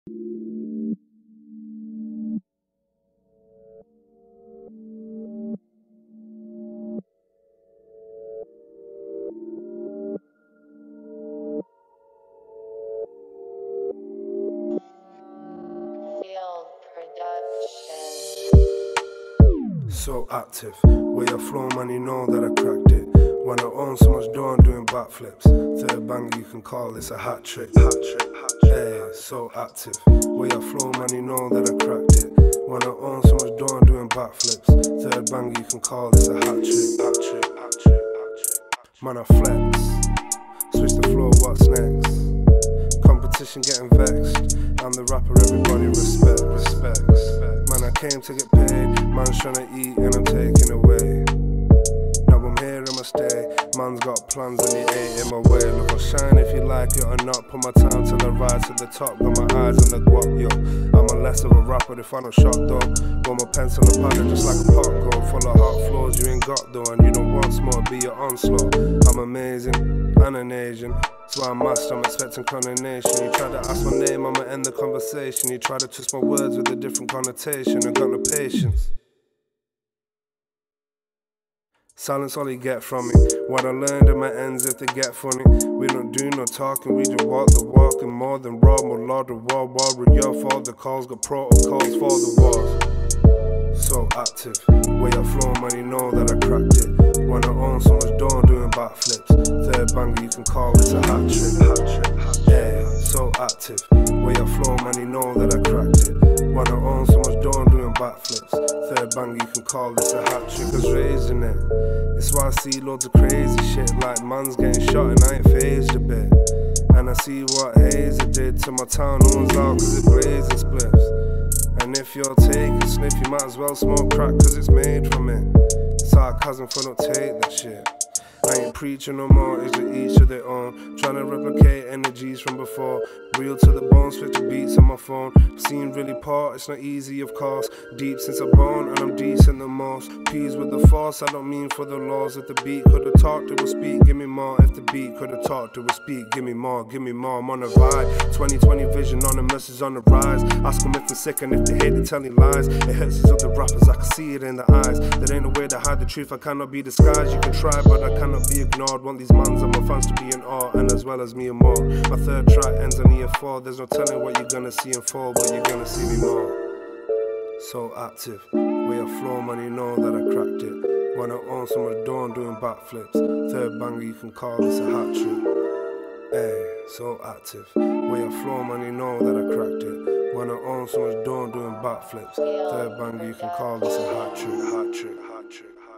So active, way I flow, man, you know that I cracked it. When I own so much dough, I'm doing backflips. Third banger, you can call this a hat trick. Hey, so active, way I flow, man, you know that I cracked it. When I own so much dough, I'm doing backflips. Third banger, you can call this a hat trick. Man, I flex, switch the floor, what's next? Competition getting vexed. I'm the rapper, everybody respect. Man, I came to get paid. Man's tryna eat and I'm taking away. Now I'm here, I'ma stay. Man's got plans and he ain't in my way. Look, I'll shine if you like it or not. Put my time till I rise to the top. Got my eyes on the guap, yo. I'm a less of a rapper if I don't shot though. Roll my pencil and powder just like a pot gold. Full of hot floors you ain't got though. And you don't want smoke, be your onslaught. I'm amazing and an Asian. That's why I'm master, I'm expecting coronation. You try to ask my name, I'ma end the conversation. You try to twist my words with a different connotation. I got no patience. Silence all you get from me. What I learned in my ends if they get funny. We don't do no talking, we just walk the walk. And more than raw, more law the war. Warrior for the calls, got protocols for the wars. So active, way I flow, man, you know that I cracked it. When I own so much dough, I'm doing backflips. Third banger, you can call this a hat trick. Yeah, so active, way I flow, man, you know that I cracked it. When I own so much dough, I'm doing backflips. Third banger, you can call this a hat trick. I was raised in it. It's why I see loads of crazy shit, like man's getting shot and I ain't phased a bit. And I see what Hazer did to my town, no one's out cause it blazing spliffs. And if you're taking sniff, you might as well smoke crack cause it's made from it. Sarcasm for not take that shit. I ain't preaching no more, it's to each of their own. Trying to replicate energies from before. Real to the bone, switch the beats on my phone. Seen really part, it's not easy of course. Deep since I'm born and I'm decent the most. Peas with the force, I don't mean for the laws. If the beat could've talked, it would speak, give me more. If the beat could've talked, it would speak, give me more. I'm on a ride, 2020 vision on the message on the rise. Ask them if they're sick and if they hate, they telling lies. It hurts these other rappers, I can see it in the eyes. There ain't no way to hide the truth, I cannot be disguised. You can try, but I cannot be ignored. Want these mans and my fans to be in awe, and as well as me and more. My third track ends on year 4. There's no telling what you're gonna see in 4, but you're gonna see me more. So active, way I flow, man, you know that I cracked it. When I own so much dough, I'm doing backflips. Third banger, you can call this a hat trick. Hey, so active, way I flow, man, you know that I cracked it. When I own so much dough, I'm doing backflips. Third banger, you can call this a hat trick.